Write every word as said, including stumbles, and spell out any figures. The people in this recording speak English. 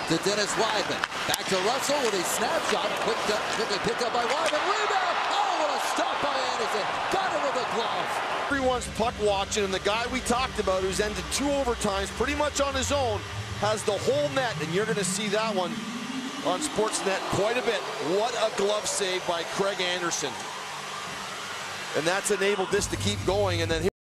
to Dennis Weidman. Back to Russell with a snapshot. Quick to, quickly picked up by Weidman. Rebound! Oh, what a stop by Anderson. Got it with a glove. Everyone's puck watching, and the guy we talked about who's ended two overtimes pretty much on his own has the whole net, and you're going to see that one on Sportsnet quite a bit. What a glove save by Craig Anderson. And that's enabled this to keep going, and then